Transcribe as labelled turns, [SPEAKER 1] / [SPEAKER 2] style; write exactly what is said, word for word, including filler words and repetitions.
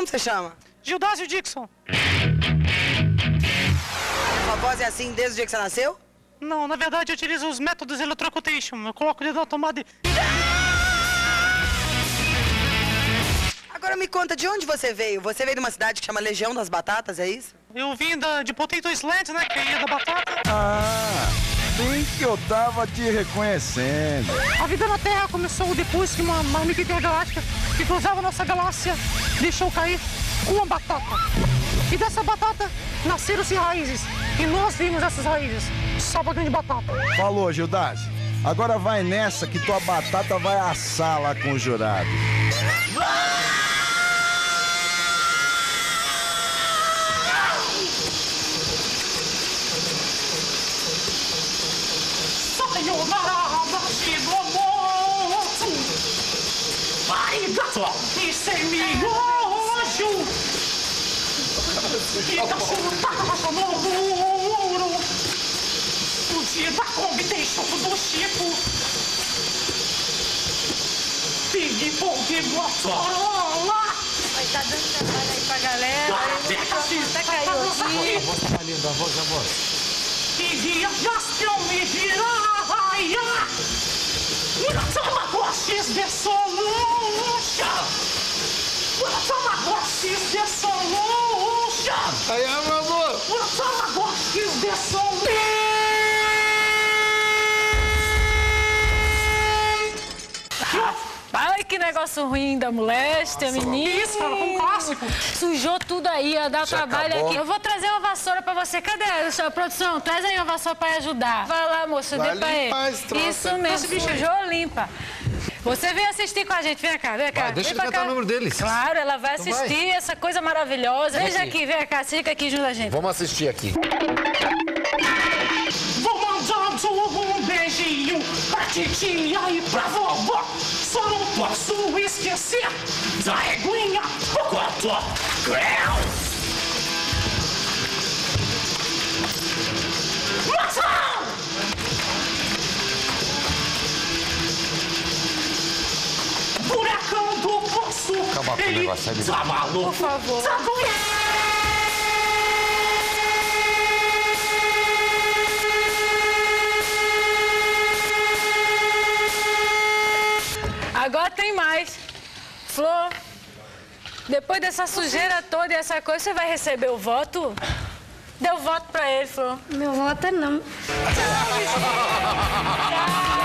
[SPEAKER 1] Como você chama?
[SPEAKER 2] Gildásio Dixon.
[SPEAKER 1] Sua voz é assim desde o dia que você nasceu?
[SPEAKER 2] Não, na verdade eu utilizo os métodos Electrocutation. Eu coloco o dedo na tomada e...
[SPEAKER 1] Agora me conta, de onde você veio? Você veio de uma cidade que chama Legião das Batatas, é isso?
[SPEAKER 2] Eu vim da, de Potato Island, né, que é a ilha da batata.
[SPEAKER 3] Ah, bem que eu tava te reconhecendo.
[SPEAKER 2] A vida na Terra começou depois que uma marmita intergaláctica que cruzava a nossa galáxia deixou cair uma batata. E dessa batata nasceram-se raízes. E nós vimos essas raízes. Só pra grande batata.
[SPEAKER 3] Falou, Gildásio. Agora vai nessa que tua batata vai assar lá com o jurado.
[SPEAKER 2] O dia da combination do Chico. Ping pong Motorola.
[SPEAKER 4] Vai tá dando trabalho aí pra galera. Até caiu aqui.
[SPEAKER 5] A voz tá linda, a voz, a voz.
[SPEAKER 2] Ping Jaspion me giraia. Tamagotchis de solution. Tamagotchis de solution.
[SPEAKER 5] Aí, meu amor.
[SPEAKER 2] Tamagotchis de solution.
[SPEAKER 4] Ai, que negócio ruim da moléstia, menino.
[SPEAKER 2] Isso, cara, com clássico.
[SPEAKER 4] Sujou tudo aí, ia dar
[SPEAKER 5] Já
[SPEAKER 4] trabalho
[SPEAKER 5] acabou?
[SPEAKER 4] aqui. Eu vou trazer uma vassoura pra você. Cadê a sua produção? Traz aí uma vassoura pra ajudar. Vai lá, moça,
[SPEAKER 5] Vai
[SPEAKER 4] dê pra
[SPEAKER 5] limpar
[SPEAKER 4] ele.
[SPEAKER 5] esse troço
[SPEAKER 4] Isso
[SPEAKER 5] aí.
[SPEAKER 4] mesmo, sujou, limpa. Você vem assistir com a gente, vem cá, vem cá.
[SPEAKER 5] Vai, deixa
[SPEAKER 4] vem
[SPEAKER 5] ele
[SPEAKER 4] pra
[SPEAKER 5] cantar
[SPEAKER 4] cá.
[SPEAKER 5] o número deles.
[SPEAKER 4] Claro, ela vai
[SPEAKER 5] Então
[SPEAKER 4] assistir
[SPEAKER 5] vai.
[SPEAKER 4] essa coisa maravilhosa.
[SPEAKER 5] Vem
[SPEAKER 4] Veja
[SPEAKER 5] aqui.
[SPEAKER 4] aqui, vem cá, fica aqui junto a gente.
[SPEAKER 5] Vamos assistir aqui.
[SPEAKER 2] Vou mandando um beijinho pra titia e pra vovó. Só não posso esquecer da reguinha Pocotó. Maçã! Furacão do poço.
[SPEAKER 5] Acaba com o
[SPEAKER 2] Ele
[SPEAKER 5] negócio aí,
[SPEAKER 2] tá maluco.
[SPEAKER 4] Por favor.
[SPEAKER 2] Tá doendo.
[SPEAKER 4] Agora tem mais. Flor, depois dessa sujeira toda e essa coisa, você vai receber o voto? Dê o voto pra ele, Flor.
[SPEAKER 6] Meu voto é não.
[SPEAKER 4] Tchau.